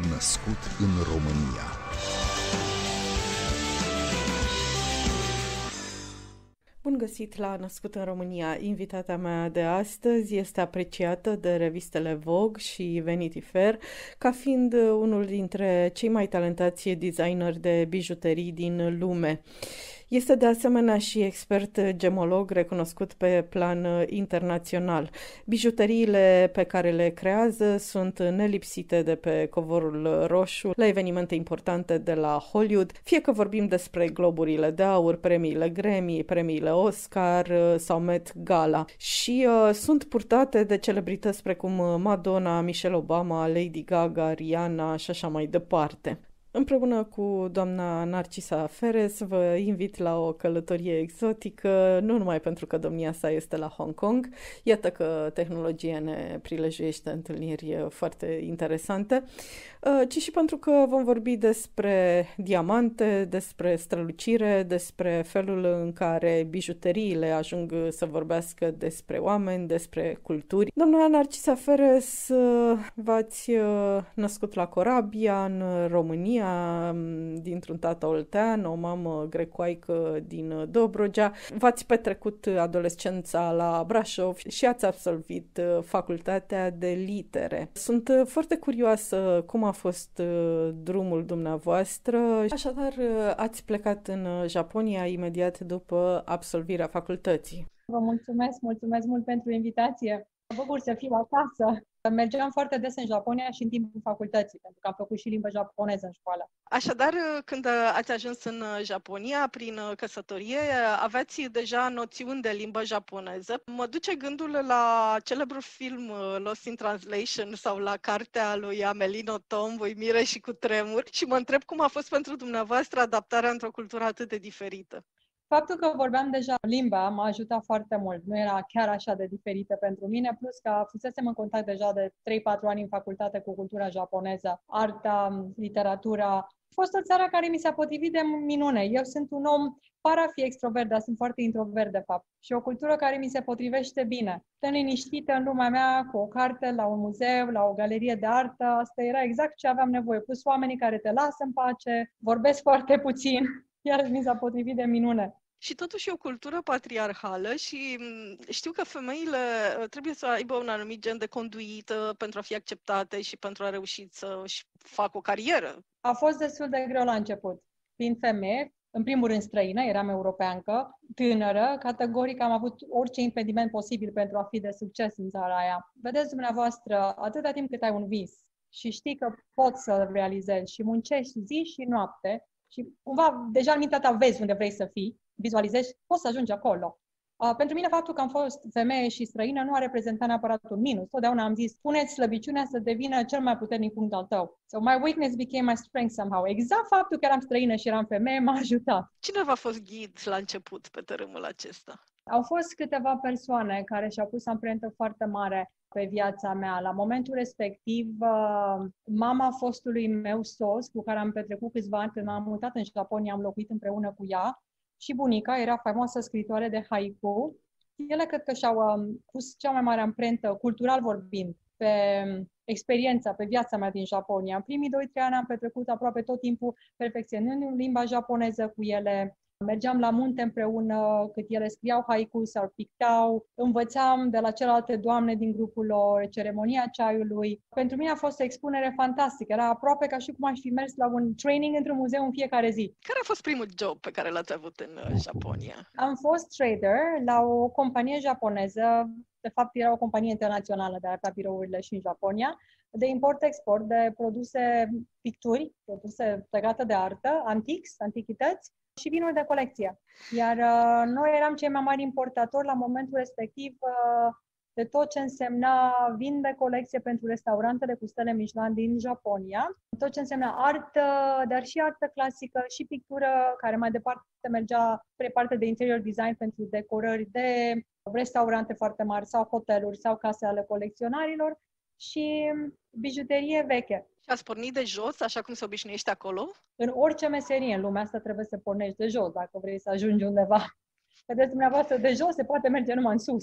Născut în România. Bun găsit la Născut în România! Invitata mea de astăzi este apreciată de revistele Vogue și Vanity Fair ca fiind unul dintre cei mai talentați designeri de bijuterii din lume. Este de asemenea și expert gemolog recunoscut pe plan internațional. Bijuteriile pe care le creează sunt nelipsite de pe covorul roșu la evenimente importante de la Hollywood, fie că vorbim despre globurile de aur, premiile Grammy, premiile Oscar sau Met Gala. Și sunt purtate de celebrități precum Madonna, Michelle Obama, Lady Gaga, Rihanna și așa mai departe. Împreună cu doamna Narcisa Ferez vă invit la o călătorie exotică, nu numai pentru că domnia sa este la Hong Kong, iată că tehnologia ne prilejuiește întâlniri foarte interesante, ci și pentru că vom vorbi despre diamante, despre strălucire, despre felul în care bijuteriile ajung să vorbească despre oameni, despre culturi. Doamna Narcisa Ferez, v-ați născut la Corabia, în România, dintr-un tată oltean, o mamă grecoaică din Dobrogea. V-ați petrecut adolescența la Brașov și ați absolvit facultatea de litere. Sunt foarte curioasă cum a fost drumul dumneavoastră. Așadar, ați plecat în Japonia imediat după absolvirea facultății. Vă mulțumesc mult pentru invitație. Mă bucur să fiu acasă. Mergeam foarte des în Japonia și în timpul facultății, pentru că am făcut și limbă japoneză în școală. Așadar, când ați ajuns în Japonia, prin căsătorie, aveați deja noțiuni de limbă japoneză. Mă duce gândul la celebrul film Lost in Translation sau la cartea lui Amelino Tom, Uimire și cutremur, și mă întreb cum a fost pentru dumneavoastră adaptarea într-o cultură atât de diferită. Faptul că vorbeam deja limba m-a ajutat foarte mult. Nu era chiar așa de diferită pentru mine, plus că fusesem în contact deja de 3-4 ani în facultate cu cultura japoneză, arta, literatura. A fost o țară care mi s-a potrivit de minune. Eu sunt un om, par a fi extrovert, dar sunt foarte introvert de fapt. Și o cultură care mi se potrivește bine. Sunt liniștită în lumea mea, cu o carte, la un muzeu, la o galerie de artă. Asta era exact ce aveam nevoie. Plus oamenii care te lasă în pace, vorbesc foarte puțin. Iar mi s-a potrivit de minune. Și totuși e o cultură patriarhală și știu că femeile trebuie să aibă un anumit gen de conduită pentru a fi acceptate și pentru a reuși să-și facă o carieră. A fost destul de greu la început. Fiind femeie, în primul rând străină, eram europeancă, tânără, categoric am avut orice impediment posibil pentru a fi de succes în țara aia. Vedeți dumneavoastră, atâta timp cât ai un vis și știi că poți să-l realizezi și muncești zi și noapte, și cumva deja în mintea ta vezi unde vrei să fii, vizualizezi, poți să ajungi acolo. Pentru mine faptul că am fost femeie și străină nu a reprezentat neapărat un minus. Totdeauna am zis, puneți slăbiciunea să devină cel mai puternic punct al tău. So my weakness became my strength somehow. Exact faptul că eram străină și eram femeie m-a ajutat. Cine v-a fost ghid la început pe tărâmul acesta? Au fost câteva persoane care și-au pus amprentă foarte mare pe viața mea. La momentul respectiv, mama fostului meu soț, cu care am petrecut câțiva ani, când m-am mutat în Japonia, am locuit împreună cu ea, și bunica era faimoasă scriitoare de haiku. Ele cred că și-au pus cea mai mare amprentă, cultural vorbind, pe experiența, pe viața mea din Japonia. În primii 2-3 ani am petrecut aproape tot timpul perfecționând limba japoneză cu ele. Mergeam la munte împreună, cât ele scriau haiku sau pictau. Învățam de la celelalte doamne din grupul lor, ceremonia ceaiului. Pentru mine a fost o expunere fantastică. Era aproape ca și cum aș fi mers la un training într-un muzeu în fiecare zi. Care a fost primul job pe care l-ați avut în Japonia? Am fost trader la o companie japoneză. De fapt, era o companie internațională de a avea birourile și în Japonia, de import-export de produse, picturi, produse legate de artă, antichități, și vinuri de colecție. Iar noi eram cei mai mari importatori la momentul respectiv de tot ce însemna vin de colecție pentru restaurantele cu stele Michelin din Japonia, tot ce însemna artă, dar și artă clasică și pictură, care mai departe mergea spre partea de interior design pentru decorări de restaurante foarte mari sau hoteluri sau case ale colecționarilor și bijuterie veche. Și ați pornit de jos, așa cum se obișnuiește acolo? În orice meserie în lumea asta trebuie să pornești de jos, dacă vrei să ajungi undeva. Vedeți dumneavoastră, de jos se poate merge numai în sus.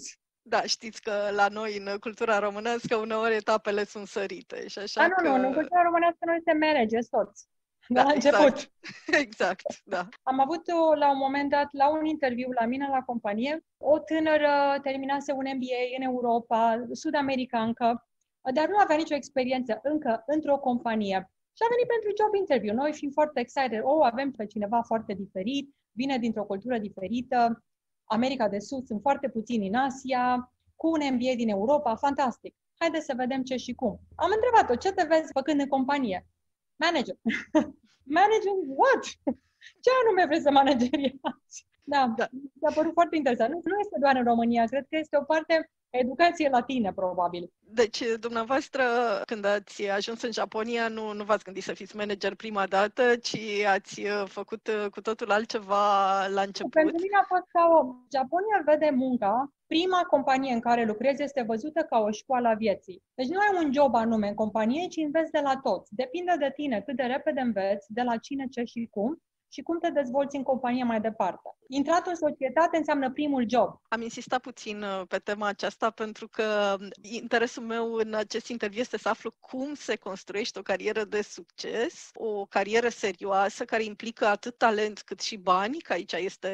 Da, știți că la noi, în cultura românească, uneori etapele sunt sărite și așa Nu, în cultura românească noi suntem manageri toți. De la început. Exact. Exact, da. Am avut la un moment dat, la un interviu la mine la companie, o tânără terminase un MBA în Europa, sud-americancă, dar nu avea nicio experiență încă într-o companie. Și a venit pentru job interview. Noi fiind foarte excited, avem pe cineva foarte diferit, vine dintr-o cultură diferită, America de Sud, sunt foarte puțini în Asia, cu un MBA din Europa, fantastic. Haideți să vedem ce și cum. Am întrebat-o, ce te vezi făcând în companie? Manager. Manager what? Ce anume vrei să manageriați? Da, mi-a părut foarte interesant. Nu este doar în România, cred că este o parte educație latină, probabil. Deci, dumneavoastră, când ați ajuns în Japonia, nu v-ați gândit să fiți manager prima dată, ci ați făcut cu totul altceva la început? Pentru mine a fost Japonia vede munca, prima companie în care lucrezi este văzută ca o școală a vieții. Deci nu ai un job anume în companie, ci înveți de la toți. Depinde de tine cât de repede înveți, de la cine, ce și cum, și cum te dezvolți în companie mai departe. Intratul în societate înseamnă primul job. Am insistat puțin pe tema aceasta pentru că interesul meu în acest interviu este să aflu cum se construiește o carieră de succes, o carieră serioasă care implică atât talent cât și bani, că aici este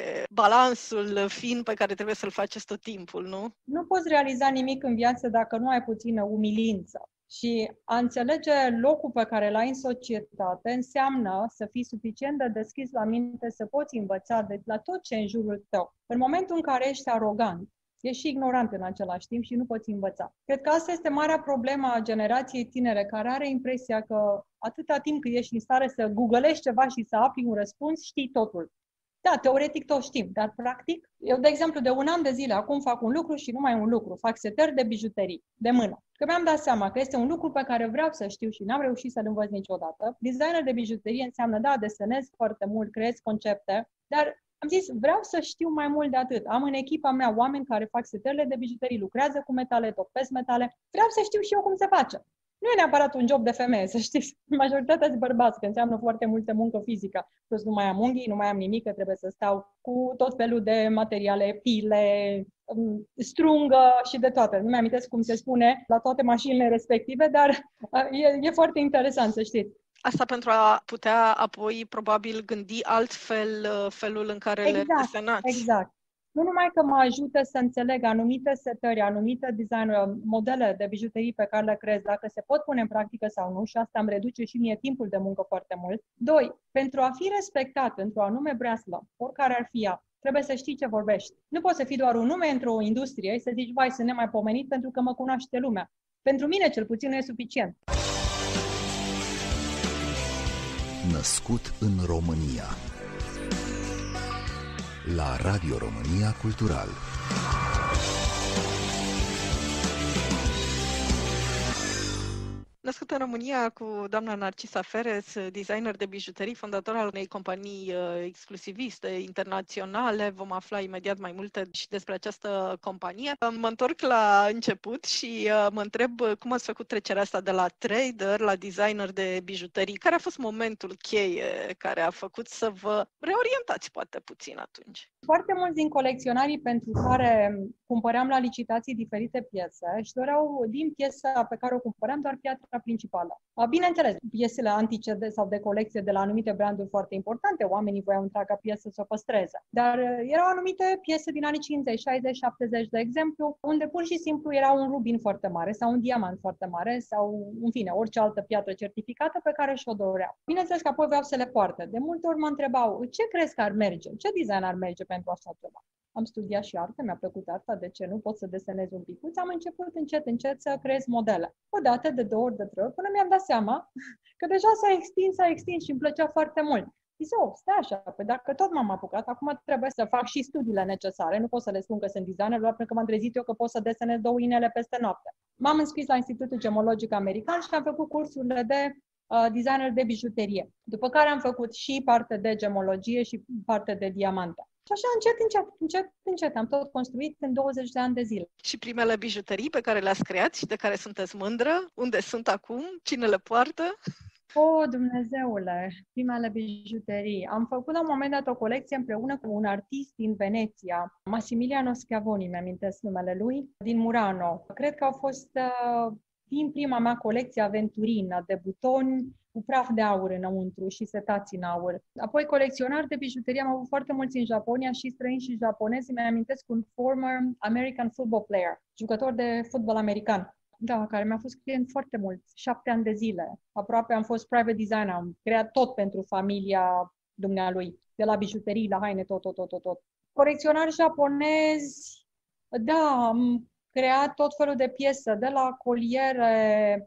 balansul fin pe care trebuie să-l faceți tot timpul, nu? Nu poți realiza nimic în viață dacă nu ai puțină umilință. Și a înțelege locul pe care l-ai în societate înseamnă să fii suficient de deschis la minte, să poți învăța de la tot ce e în jurul tău. În momentul în care ești arogant, ești și ignorant în același timp și nu poți învăța. Cred că asta este marea problemă a generației tinere, care are impresia că atâta timp cât ești în stare să googlești ceva și să afli un răspuns, știi totul. Da, teoretic tot știm, dar practic, eu, de exemplu, de un an de zile acum fac un lucru și numai un lucru, fac setări de bijuterii, de mână. Că mi-am dat seama că este un lucru pe care vreau să știu și n-am reușit să-l învăț niciodată. Designer de bijuterie înseamnă, da, desenez foarte mult, creez concepte, dar am zis, vreau să știu mai mult de atât. Am în echipa mea oameni care fac setările de bijuterii, lucrează cu metale, topesc metale. Vreau să știu și eu cum se face. Nu e neapărat un job de femeie, să știți. Majoritatea sunt bărbați, că înseamnă foarte multă muncă fizică. Plus nu mai am unghii, nu mai am nimic, că trebuie să stau cu tot felul de materiale, pile, strungă și de toate. Nu mi-amintesc cum se spune la toate mașinile respective, dar e foarte interesant să știți. Asta pentru a putea apoi probabil gândi altfel felul în care le desenați. Exact. Nu numai că mă ajută să înțeleg anumite setări, anumite design, modele de bijuterii pe care le creez, dacă se pot pune în practică sau nu, și asta îmi reduce și mie timpul de muncă foarte mult. 2. Pentru a fi respectat într-o anume breaslă, oricare ar fi ea, trebuie să știi ce vorbești. Nu poți să fii doar un nume într-o industrie și să zici, vai, sunt nemaipomenit pentru că mă cunoaște lumea. Pentru mine, cel puțin, nu e suficient. Născut în România. La Radio România Cultural. Născut în România cu doamna Narcisa Fereț, designer de bijuterii, fondator al unei companii exclusiviste internaționale. Vom afla imediat mai multe și despre această companie. Mă întorc la început și mă întreb cum ați făcut trecerea asta de la trader la designer de bijuterii. Care a fost momentul cheie care a făcut să vă reorientați poate puțin atunci? Foarte mulți din colecționarii pentru care cumpăream la licitații diferite piese și doreau din piesa pe care o cumpăream doar piatra principală. Bineînțeles, piesele antice sau de colecție de la anumite branduri foarte importante, oamenii voiau întreaga piesă să o păstreze. Dar erau anumite piese din anii 50, 60, 70, de exemplu, unde pur și simplu era un rubin foarte mare sau un diamant foarte mare sau, în fine, orice altă piatră certificată pe care și-o doreau. Bineînțeles că apoi vreau să le poarte. De multe ori mă întrebau, ce crezi că ar merge? Ce design ar merge pentru așa ceva? Am studiat și artă, mi-a plăcut arta, de ce nu? Pot să desenez un picuț. Am început încet să creez modele. O dată, de 2 ori, de 3 ori, până mi-am dat seama că deja s-a extins și îmi plăcea foarte mult. Zice, stai așa, păi dacă tot m-am apucat, acum trebuie să fac și studiile necesare. Nu pot să le spun că sunt designer, doar pentru că m-am trezit eu că pot să desenez 2 inele peste noapte. M-am înscris la Institutul Gemologic American și am făcut cursurile de designer de bijuterie. După care am făcut și parte de gemologie și parte de diamante. Și așa, încet, am tot construit în 20 de ani de zile. Și primele bijuterii pe care le-ați creat și de care sunteți mândră? Unde sunt acum? Cine le poartă? Dumnezeule, primele bijuterii. Am făcut la un moment dat o colecție împreună cu un artist din Veneția, Massimiliano Schiavoni, mi-amintesc numele lui, din Murano. Cred că au fost din prima mea colecție aventurină de butoni cu praf de aur înăuntru și setați în aur. Apoi colecționar de bijuterie am avut foarte mulți în Japonia și străini și japonezi. Mi-amintesc un former American football player, jucător de fotbal american. Da, care mi-a fost client foarte mult, 7 ani de zile. Aproape am fost private designer, am creat tot pentru familia dumnealui, de la bijuterii, la haine, tot. Colecționari japonezi, da, am creat tot felul de piese, de la coliere,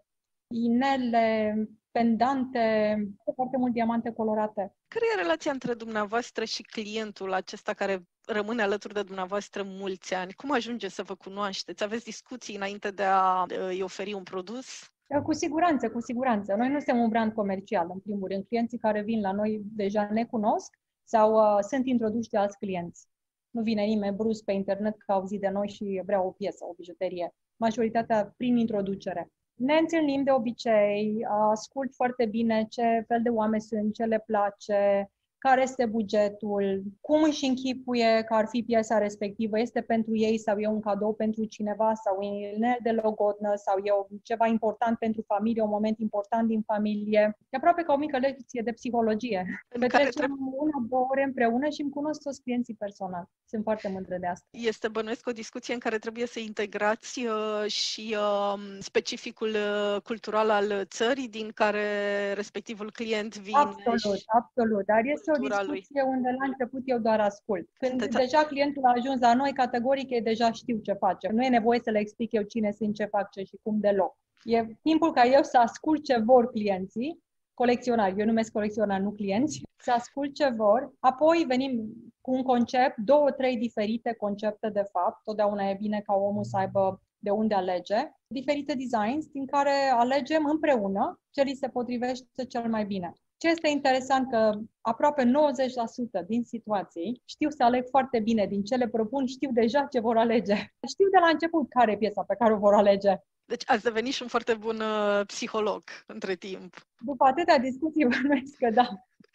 inele, pendante, foarte mult diamante colorate. Care e relația între dumneavoastră și clientul acesta care rămâne alături de dumneavoastră mulți ani? Cum ajunge să vă cunoașteți? Aveți discuții înainte de a îi oferi un produs? Cu siguranță. Noi nu suntem un brand comercial, în primul rând. Clienții care vin la noi deja ne cunosc sau sunt introduși de alți clienți. Nu vine nimeni brusc pe internet că auzi de noi și vrea o piesă, o bijuterie. Majoritatea prin introducere. Ne întâlnim de obicei, ascult foarte bine ce fel de oameni sunt, ce le place, care este bugetul, cum își închipuie că ar fi piesa respectivă, este pentru ei sau e un cadou pentru cineva sau e inel de logodnă sau e ceva important pentru familie, un moment important din familie. E aproape ca o mică lecție de psihologie. Petrecem 1-2 ore împreună și îmi cunosc toți clienții personal. Sunt foarte mândră de asta. Este, bănuiesc, o discuție în care trebuie să integrați și specificul cultural al țării din care respectivul client vine. Absolut. Dar este o discuție unde la început eu doar ascult. Când deja clientul a ajuns la noi, categoric ei deja știu ce face. Nu e nevoie să le explic eu cine sunt, ce fac, ce și cum deloc. E timpul ca eu să ascult ce vor clienții, colecționari, eu numesc colecționari, nu clienți, să ascult ce vor, apoi venim cu un concept, 2-3 diferite concepte de fapt, totdeauna e bine ca omul să aibă de unde alege, diferite designs din care alegem împreună ce li se potrivește cel mai bine. Ce este interesant că aproape 90% din situații știu să aleg foarte bine din ce le propun, știu deja ce vor alege. Știu de la început care e piesa pe care o vor alege. Deci ați devenit și un foarte bun psiholog între timp. După atâtea discuții, bănuiesc că da.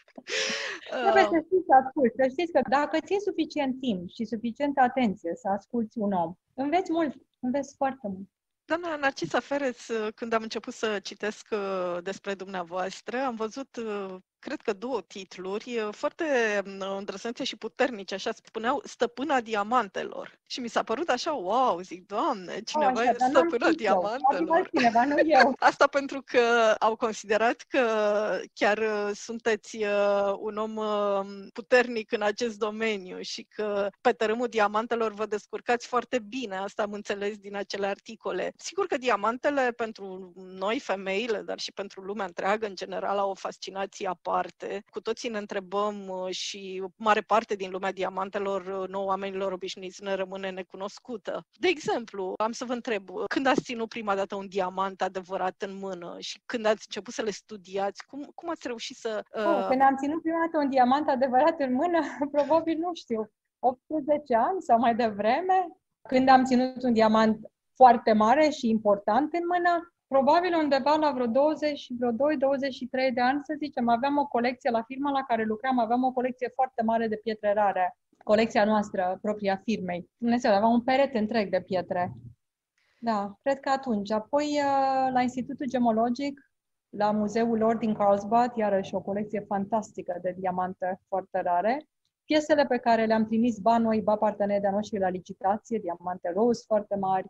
Trebuie să știți să asculți. Să știți că dacă ții suficient timp și suficientă atenție să asculți un om, înveți mult, înveți foarte mult. Doamna Narcisa Fereț, când am început să citesc despre dumneavoastră, am văzut, cred că 2 titluri foarte îndrăznețe și puternice, așa spuneau, Stăpâna Diamantelor. Și mi s-a părut așa, wow, zic, Doamne, cineva e Stăpâna Diamantelor. Cineva, nu eu. Asta pentru că au considerat că chiar sunteți un om puternic în acest domeniu și că pe tărâmul diamantelor vă descurcați foarte bine. Asta am înțeles din acele articole. Sigur că diamantele pentru noi, femeile, dar și pentru lumea întreagă, în general, au o fascinație aparte. Cu toții ne întrebăm și mare parte din lumea diamantelor, nouă oamenilor obișnuiți, ne rămâne necunoscută. De exemplu, am să vă întreb, când ați ținut prima dată un diamant adevărat în mână și când ați început să le studiați, cum ați reușit să... Când am ținut prima dată un diamant adevărat în mână, probabil, nu știu, 18 ani sau mai devreme, când am ținut un diamant foarte mare și important în mână, probabil undeva la vreo 22-23 de ani, să zicem, aveam o colecție la firma la care lucram, aveam o colecție foarte mare de pietre rare. Colecția noastră, propria firmei. Dumnezeu, aveam un perete întreg de pietre. Da, cred că atunci. Apoi, la Institutul Gemologic, la muzeul lor din Carlsbad, iarăși o colecție fantastică de diamante foarte rare. Piesele pe care le-am trimis ba noi, ba partenerii de-a noștri la licitație, diamante roz foarte mari,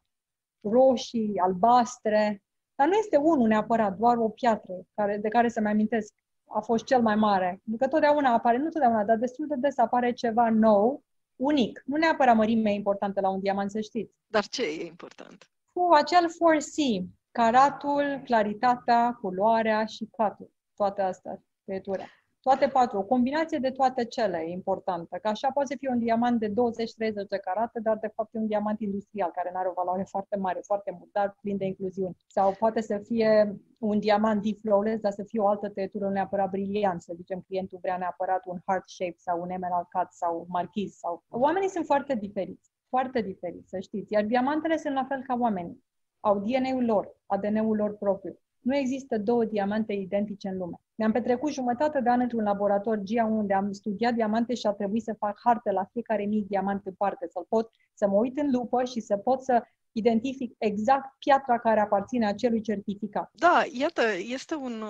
roșii, albastre. Dar nu este unul neapărat, doar o piatră de care să-mi amintesc. A fost cel mai mare. Că totdeauna apare, nu totdeauna, dar destul de des apare ceva nou, unic. Nu neapărat mărimea e importantă la un diamant, să știți. Dar ce e important? Acel 4C, caratul, claritatea, culoarea și catul. Toate astea, creatura. Toate 4. O combinație de toate cele e importantă. Că așa poate să fie un diamant de 20-30 de carate, dar de fapt e un diamant industrial care nu are o valoare foarte mare, foarte mult, dar plin de incluziuni. Sau poate să fie un diamant deep flawless, dar să fie o altă tăietură nu neapărat briliant. Să zicem, clientul vrea neapărat un heart shape sau un emerald cut sau marchiz. Oamenii sunt foarte diferiți. Foarte diferiți, să știți. Iar diamantele sunt la fel ca oamenii. Au DNA-ul lor, ADN-ul lor propriu. Nu există două diamante identice în lume. Mi-am petrecut jumătate de an într-un laborator GIA unde am studiat diamante și a trebuit să fac harte la fiecare mic diamant în parte, să mă uit în lupă și să pot să identific exact piatra care aparține acelui certificat. Da, iată, este un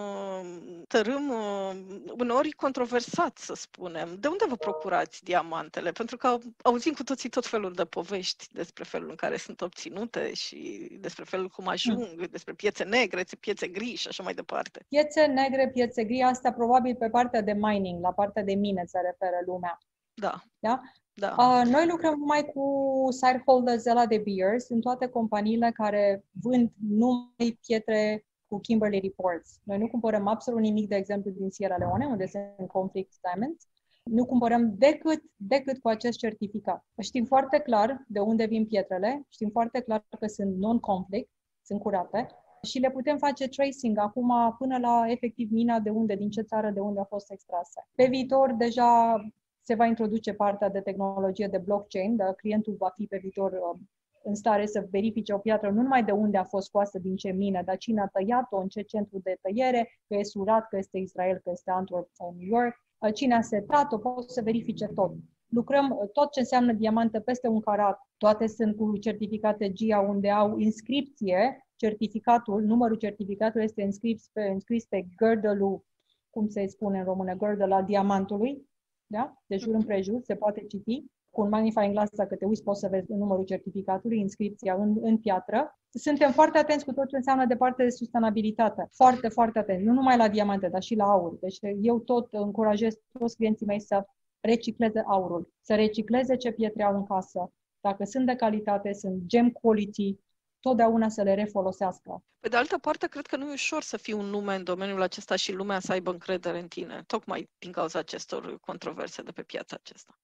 tărâm uneori controversat, să spunem. De unde vă procurați diamantele? Pentru că auzim cu toții tot felul de povești despre felul în care sunt obținute și despre felul cum ajung, despre piețe negre, piețe gri și așa mai departe. Piețe negre, piețe gri, asta probabil pe partea de mining, la partea de mine se referă lumea. Da. Da? Da. Noi lucrăm numai cu site holders de la De Beers, în toate companiile care vând numai pietre cu Kimberley Reports. Noi nu cumpărăm absolut nimic, de exemplu, din Sierra Leone, unde sunt conflict diamonds. Nu cumpărăm decât cu acest certificat. Știm foarte clar de unde vin pietrele, știm foarte clar că sunt non-conflict, sunt curate și le putem face tracing acum până la efectiv mina de unde, din ce țară, de unde a fost extrase. Pe viitor, deja se va introduce partea de tehnologie de blockchain, dar clientul va fi pe viitor în stare să verifice o piatră nu numai de unde a fost scoasă, din ce mină, dar cine a tăiat-o, în ce centru de tăiere, că e Surat, că este Israel, că este Antwerp sau New York, cine a setat-o, pot să verifice tot. Lucrăm tot ce înseamnă diamante peste 1 carat, toate sunt cu certificate GIA unde au inscripție, certificatul, numărul certificatului este înscris pe girdle-ul, cum se spune în română, girdle al diamantului, da? De jur împrejur, se poate citi. Cu un magnifying glass, dacă te uiți, poți să vezi numărul certificatului, inscripția în piatră. Suntem foarte atenți cu tot ce înseamnă de parte de sustenabilitate. Foarte, foarte atenți. Nu numai la diamante, dar și la aur. Deci eu tot încurajez toți clienții mei să recicleze aurul, să recicleze ce pietre au în casă. Dacă sunt de calitate, sunt gem quality, totdeauna să le refolosească. Pe de altă parte, cred că nu e ușor să fii un nume în domeniul acesta și lumea să aibă încredere în tine, tocmai din cauza acestor controverse de pe piața aceasta.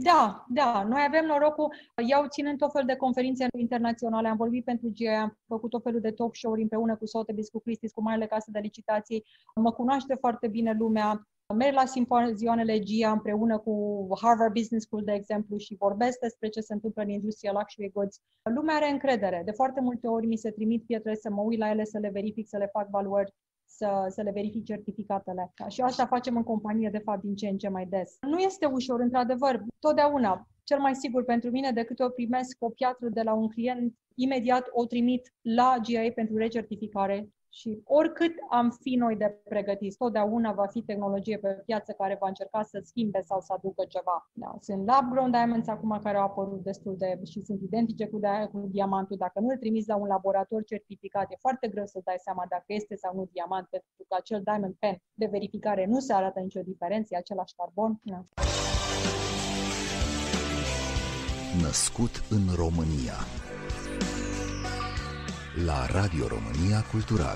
Da, noi avem norocul, eu ținând tot fel de conferințe internaționale, am vorbit pentru GIA, am făcut tot felul de talk show-uri împreună cu Sotheby's, cu Christie's, cu marile case de licitații, mă cunoaște foarte bine lumea, merg la simpozioanele GIA împreună cu Harvard Business School, de exemplu, și vorbesc despre ce se întâmplă în industria luxury goods. Lumea are încredere. De foarte multe ori mi se trimit pietre să mă uit la ele, să le verific, să le fac valuări, să le verific certificatele. Și asta facem în companie, de fapt, din ce în ce mai des. Nu este ușor, într-adevăr, totdeauna. Cel mai sigur pentru mine, de câte ori primesc o piatră de la un client, imediat o trimit la GIA pentru recertificare. Și oricât am fi noi de pregătiți, totdeauna va fi tehnologie pe piață care va încerca să schimbe sau să aducă ceva. Da, sunt lab-grown diamonds acum care au apărut destul de și sunt identice cu diamantul. Dacă nu îl trimiți la un laborator certificat, e foarte greu să dai seama dacă este sau nu diamant, pentru că acel diamond pen de verificare nu se arată nicio diferență, e același carbon. Da. Născut în România. La Radio România Cultural.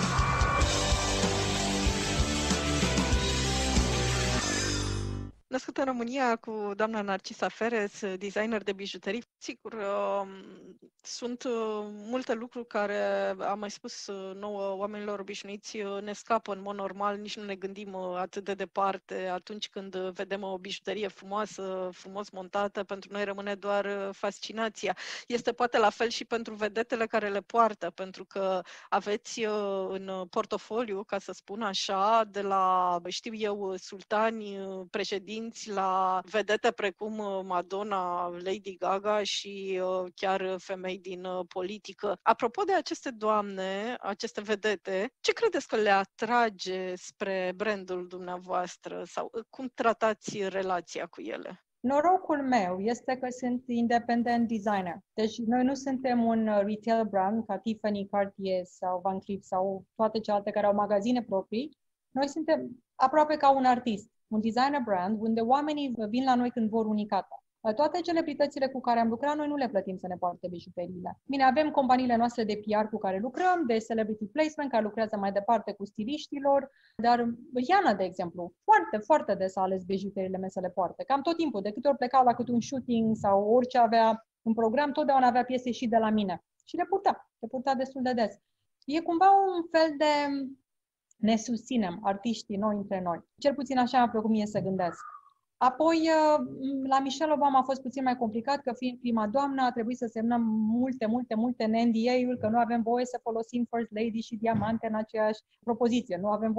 Născut în România cu doamna Narcisa Fereț, designer de bijuterii. Sigur, sunt multe lucruri care, am mai spus nouă, oamenilor obișnuiți, ne scapă în mod normal, nici nu ne gândim atât de departe. Atunci când vedem o bijuterie frumoasă, frumos montată, pentru noi rămâne doar fascinația. Este poate la fel și pentru vedetele care le poartă, pentru că aveți în portofoliu, ca să spun așa, de la, știu eu, sultani, președinți, la vedete precum Madonna, Lady Gaga și chiar femei din politică. Apropo de aceste doamne, aceste vedete, ce credeți că le atrage spre brandul dumneavoastră sau cum tratați relația cu ele? Norocul meu este că sunt independent designer. Deci noi nu suntem un retail brand ca Tiffany, Cartier sau Van Cleef sau toate celelalte care au magazine proprii. Noi suntem aproape ca un artist, un designer brand, unde oamenii vin la noi când vor unicată. Toate celebritățile cu care am lucrat, noi nu le plătim să ne poarte bijuteriile. Bine, avem companiile noastre de PR cu care lucrăm, de celebrity placement, care lucrează mai departe cu stiliștilor, dar Rihanna, de exemplu, foarte, foarte des a ales bijuteriile mele să le poarte. Cam tot timpul, de câte ori plecau la câte un shooting sau orice avea în program, totdeauna avea piese și de la mine. Și le purta destul de des. E cumva un fel de ne susținem, artiștii noi între noi. Cel puțin așa mi-a plăcut mie să gândesc. Apoi, la Michelle Obama a fost puțin mai complicat, că fiind prima doamnă, a trebuit să semnăm multe în NDA-ul, că nu avem voie să folosim First Lady și diamante în aceeași propoziție. Nu avem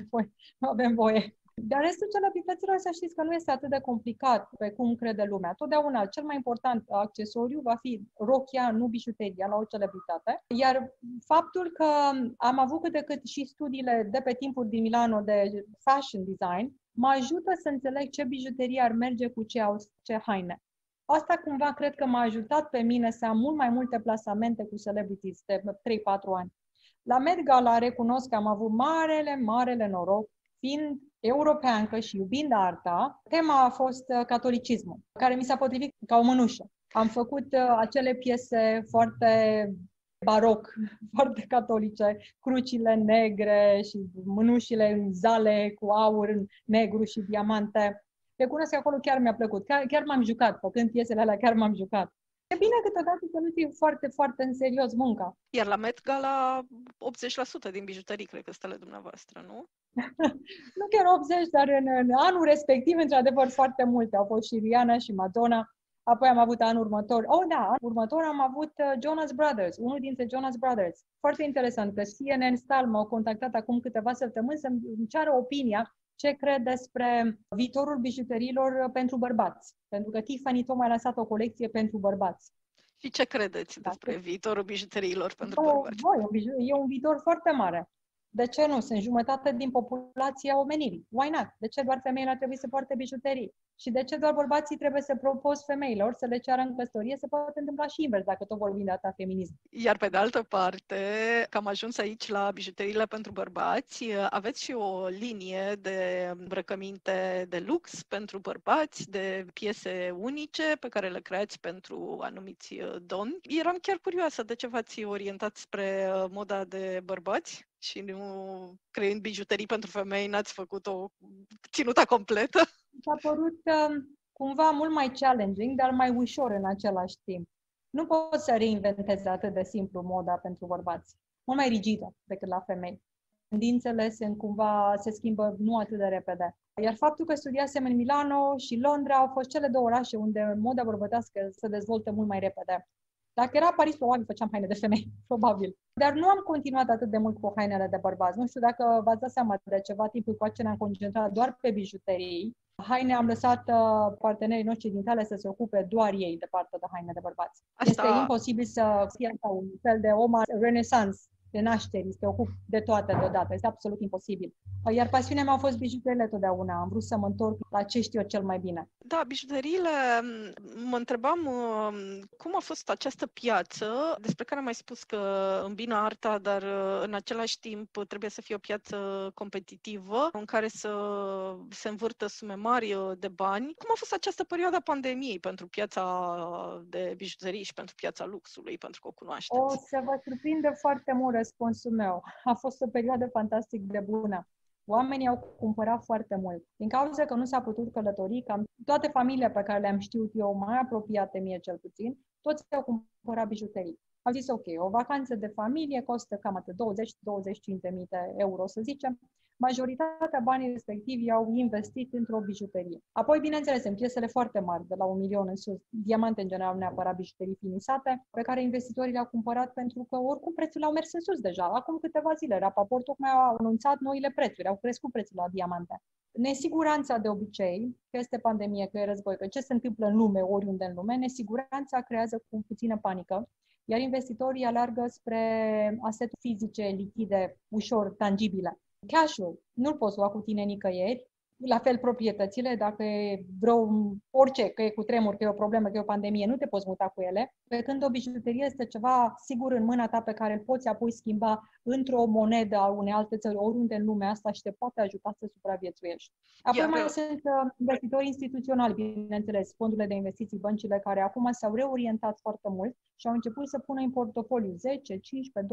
voie. Dar restul celebrităților, să știți că nu este atât de complicat pe cum crede lumea. Totdeauna, cel mai important accesoriu va fi rochia, nu bijuteria, la o celebritate. Iar faptul că am avut cât de cât și studiile de pe timpuri din Milano de fashion design, mă ajută să înțeleg ce bijuterie ar merge cu ce haine. Asta cumva cred că m-a ajutat pe mine să am mult mai multe plasamente cu celebrities de 3-4 ani. La Met Gala recunosc că am avut marele noroc, fiind europeancă și iubind arta, tema a fost catolicismul, care mi s-a potrivit ca o mânușă. Am făcut acele piese foarte baroc, foarte catolice, crucile negre și mânușile în zale cu aur, în negru și diamante. Recunosc că acolo chiar mi-a plăcut. Chiar m-am jucat, făcând piesele alea, chiar m-am jucat. E bine câteodată să nu ții foarte în serios munca. Iar la Met Gala 80% din bijuterii cred că sunt ale dumneavoastră, nu? Nu chiar 80, dar în anul respectiv, într-adevăr, foarte multe. Au fost și Rihanna și Madonna. Apoi am avut anul următor. Anul următor am avut Jonas Brothers, unul dintre Jonas Brothers. Foarte interesant că CNN Style m-au contactat acum câteva săptămâni să-mi ceară opinia ce cred despre viitorul bijuteriilor pentru bărbați. Pentru că Tiffany tocmai a lansat o colecție pentru bărbați. Și ce credeți despre viitorul bijuteriilor pentru bărbați? E un viitor foarte mare. De ce nu? Sunt jumătate din populația omenirii. Why not? De ce doar femeile ar trebui să poarte bijuterii? Și de ce doar bărbații trebuie să propus femeilor să le ceară în căsătorie? Se poate întâmpla și invers, dacă tot vorbim de asta feminism. Iar pe de altă parte, că am ajuns aici la bijuteriile pentru bărbați, aveți și o linie de îmbrăcăminte de lux pentru bărbați, de piese unice pe care le creați pentru anumiți domni. Eram chiar curioasă de ce v-ați orientat spre moda de bărbați și nu creând bijuterii pentru femei, n-ați făcut o ținută completă? S-a părut cumva mult mai challenging, dar mai ușor în același timp. Nu poți să reinventezi atât de simplu moda pentru bărbați. Mult mai rigidă decât la femei. Tendințele se schimbă nu atât de repede. Iar faptul că studiasem în Milano și Londra au fost cele două orașe unde moda bărbătească se dezvoltă mult mai repede. Dacă era Paris, probabil făceam haine de femei, probabil. Dar nu am continuat atât de mult cu hainele de bărbați. Nu știu dacă v-ați dat seama de ceva timp cu ce ne-am concentrat doar pe bijuterii. Haine am lăsat partenerii noștri din Italia să se ocupe doar ei de partea de haine de bărbați. Este imposibil să fie un fel de om renesans de nașterii, să te ocupi de toate deodată. Este absolut imposibil. Iar pasiunea mea a fost bijuteriile totdeauna. Am vrut să mă întorc la ce știu eu cel mai bine. Da, bijuteriile, mă întrebam cum a fost această piață, despre care am mai spus că îmbină arta, dar în același timp trebuie să fie o piață competitivă, în care să se învârtă sume mari de bani. Cum a fost această perioadă a pandemiei pentru piața de bijuterii și pentru piața luxului, pentru că o cunoașteți? O să vă surprinde foarte mult răspunsul meu. A fost o perioadă fantastic de bună. Oamenii au cumpărat foarte mult. Din cauza că nu s-a putut călători, cam toate familiile pe care le-am știut eu, mai apropiate mie cel puțin, toți au cumpărat bijuterii. Au zis, ok, o vacanță de familie costă cam atât 20-25 de mii de euro, să zicem. Majoritatea banii respectivi au investit într-o bijuterie. Apoi, bineînțeles, în piesele foarte mari, de la 1 milion în sus, diamante în general, neapărat bijuterii finisate, pe care investitorii le-au cumpărat pentru că oricum prețurile au mers în sus deja. Acum câteva zile, Rapaport tocmai a anunțat noile prețuri, au crescut prețul la diamante. Nesiguranța de obicei, că este pandemie, că e război, că ce se întâmplă în lume, oriunde în lume, nesiguranța creează cu puțină panică, iar investitorii alergă spre aseturi fizice, lichide, ușor, tangibile. Cash-ul nu-l poți lua cu tine nicăieri, la fel proprietățile, dacă e orice, că e cu tremur, că e o problemă, că e o pandemie, nu te poți muta cu ele, pe când o bijuterie este ceva sigur în mâna ta pe care îl poți apoi schimba într-o monedă a unei alte țări, oriunde în lumea asta și te poate ajuta să supraviețuiești. Apoi mai sunt investitori instituționali, bineînțeles, fondurile de investiții, băncile care acum s-au reorientat foarte mult și au început să pună în portofoliu 10, 15,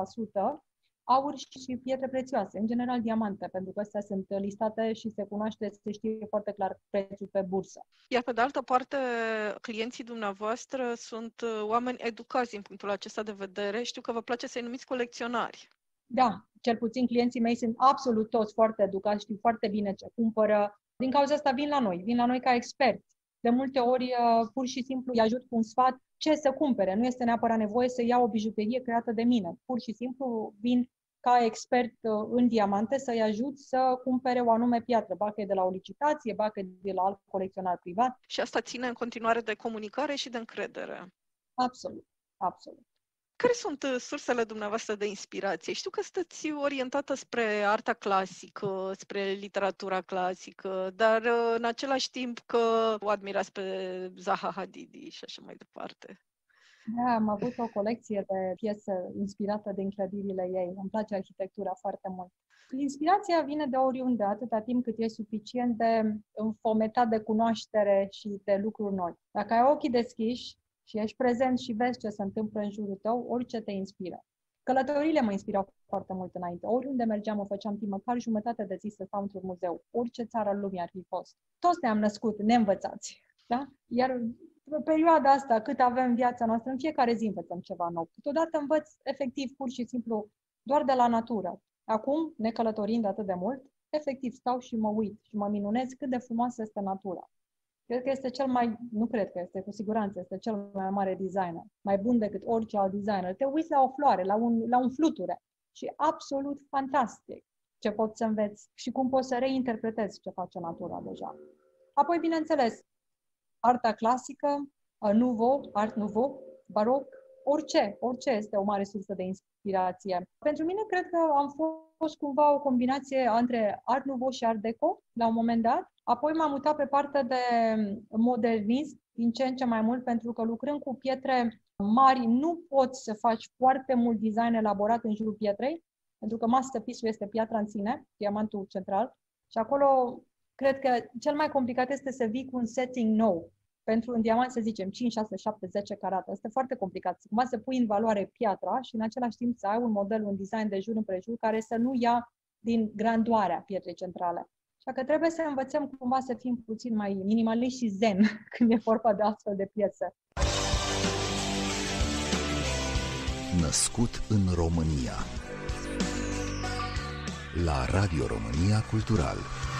20% aur și pietre prețioase, în general diamante, pentru că astea sunt listate și se cunoaște, se știe foarte clar prețul pe bursă. Iar pe de altă parte, clienții dumneavoastră sunt oameni educați din punctul acesta de vedere. Știu că vă place să-i numiți colecționari. Da, cel puțin clienții mei sunt absolut toți foarte educați, știu foarte bine ce cumpără, Din cauza asta vin la noi ca experți. De multe ori, pur și simplu, îi ajut cu un sfat ce să cumpere. Nu este neapărat nevoie să iau o bijuterie creată de mine. Pur și simplu vin ca expert în diamante să-i ajut să cumpere o anume piatră, ba că e de la o licitație, ba că e de la alt colecționar privat. Și asta ține în continuare de comunicare și de încredere. Absolut, absolut. Care sunt sursele dumneavoastră de inspirație? Știu că sunteți orientată spre arta clasică, spre literatura clasică, dar în același timp că o admirați pe Zaha Hadidi și așa mai departe. Da, am avut o colecție de piese inspirată din clădirile ei. Îmi place arhitectura foarte mult. Inspirația vine de oriunde, atâta timp cât e suficient de înfometat de cunoaștere și de lucruri noi. Dacă ai ochii deschiși și ești prezent și vezi ce se întâmplă în jurul tău, orice te inspiră. Călătoriile mă inspirau foarte mult înainte. Oriunde mergeam, mă făceam timp măcar jumătate de zi să stau într-un muzeu. Orice țară în lumii ar fi fost. Toți ne-am născut neînvățați. Da? Iar în perioada asta, cât avem viața noastră, în fiecare zi învățăm ceva nou. Câteodată învăț efectiv, pur și simplu, doar de la natură. Acum, necălătorind atât de mult, efectiv stau și mă uit și mă minunez cât de frumoasă este natura. Cred că este nu cred că este, cu siguranță, este cel mai mare designer. Mai bun decât orice alt designer. Te uiți la o floare, la un fluture și absolut fantastic ce poți să înveți și cum poți să reinterpretezi ce face natura deja. Apoi, bineînțeles, arta clasică, art nouveau, baroc, orice este o mare sursă de inspirație. Pentru mine, cred că am fost cumva o combinație între art nouveau și art deco, la un moment dat. Apoi m-am mutat pe partea de modernism, din ce în ce mai mult, pentru că lucrând cu pietre mari, nu poți să faci foarte mult design elaborat în jurul pietrei, pentru că masterpiece-ul este piatra în sine, diamantul central, și acolo cred că cel mai complicat este să vii cu un setting nou. Pentru un diamant, să zicem, 5, 6, 7, 10 carate. Este foarte complicat. Cumva să pui în valoare piatra și în același timp să ai un model, un design de jur împrejur care să nu ia din grandoarea pietrei centrale. Așa că trebuie să învățăm cumva să fim puțin mai minimaliști și zen când e vorba de astfel de piese. Născut în România. La Radio România Cultural.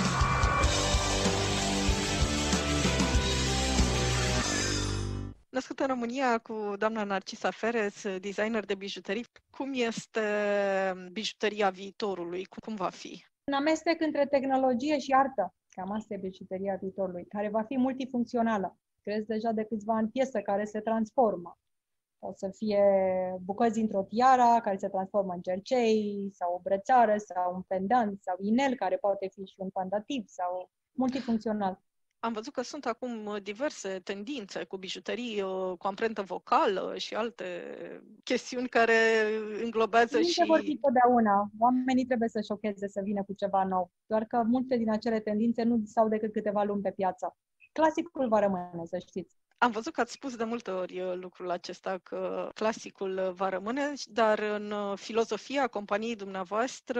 Născut în România cu doamna Narcisa Ferez, designer de bijuterii. Cum este bijuteria viitorului? Cum va fi? Un amestec între tehnologie și artă. Cam asta e bijuteria viitorului, care va fi multifuncțională. Crezi deja de câțiva ani piesă care se transformă. O să fie bucăți dintr-o tiara care se transformă în cercei, sau o brățară, sau un pendant, sau inel care poate fi și un pandativ, sau multifuncțional. Am văzut că sunt acum diverse tendințe cu bijuterii cu amprentă vocală și alte chestiuni care înglobează și... Vor fi totdeauna. Oamenii trebuie să șocheze, să vină cu ceva nou. Doar că multe din acele tendințe nu stau decât câteva luni pe piață. Clasicul va rămâne, să știți. Am văzut că ați spus de multe ori lucrul acesta, că clasicul va rămâne, dar în filozofia companiei dumneavoastră,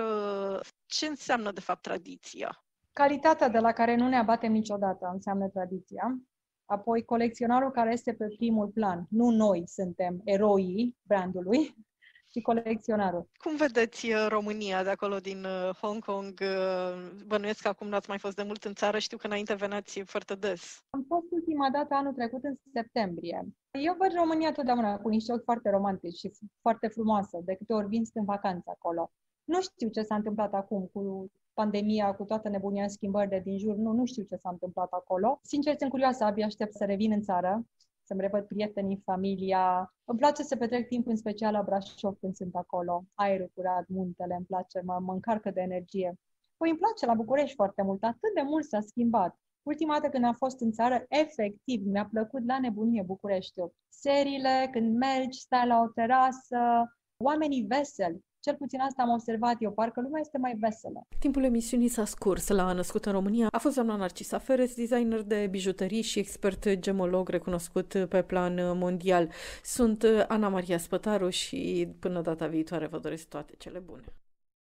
ce înseamnă de fapt tradiția? Calitatea de la care nu ne abatem niciodată înseamnă tradiția. Apoi colecționarul care este pe primul plan. Nu noi suntem eroii brandului, ci colecționarul. Cum vedeți România de acolo din Hong Kong? Bănuiesc că acum n-ați mai fost de mult în țară, știu că înainte veneați foarte des. Am fost ultima dată anul trecut în septembrie. Eu văd România totdeauna cu niște ochi foarte romantici și foarte frumoasă. De câte ori vin, sunt în vacanță acolo. Nu știu ce s-a întâmplat acum cu pandemia, cu toată nebunia, schimbările din jur, nu știu ce s-a întâmplat acolo. Sincer, sunt curioasă, abia aștept să revin în țară, să-mi revăd prietenii, familia. Îmi place să petrec timp în special la Brașov când sunt acolo. Aerul curat, muntele, îmi place, mă încarcă de energie. Păi îmi place la București foarte mult, atât de mult s-a schimbat. Ultima dată când am fost în țară, efectiv, mi-a plăcut la nebunie Bucureștiul. Seriile, când mergi, stai la o terasă, oamenii veseli. Cel puțin asta am observat eu, parcă lumea este mai veselă. Timpul emisiunii s-a scurs. La Născut în România a fost doamna Narcisa Ferez, designer de bijuterii și expert gemolog recunoscut pe plan mondial. Sunt Ana Maria Spătaru și până data viitoare vă doresc toate cele bune.